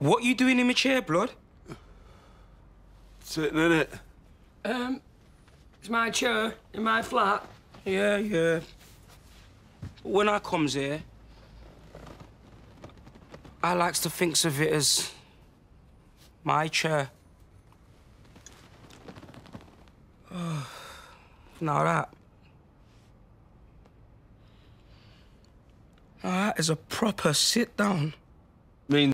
What you doing in my chair, blood? Sitting in it. It's my chair in my flat. Yeah, yeah. When I comes here, I likes to think of it as my chair. Now that is a proper sit down.